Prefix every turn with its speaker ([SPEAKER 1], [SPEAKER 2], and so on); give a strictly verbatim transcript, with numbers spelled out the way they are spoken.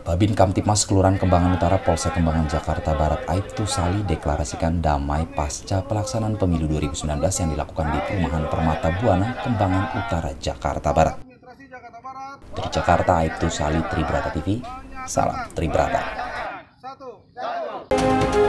[SPEAKER 1] Babin Kamtipmas Kelurahan Kembangan Utara Polsek Kembangan Jakarta Barat Aibtu Sali deklarasikan damai pasca pelaksanaan pemilu dua ribu sembilan belas yang dilakukan di Perumahan Permata Buana, Kembangan Utara, Jakarta Barat. Dari Jakarta, Aibtu Sali, Tribrata T V, salam Tribrata.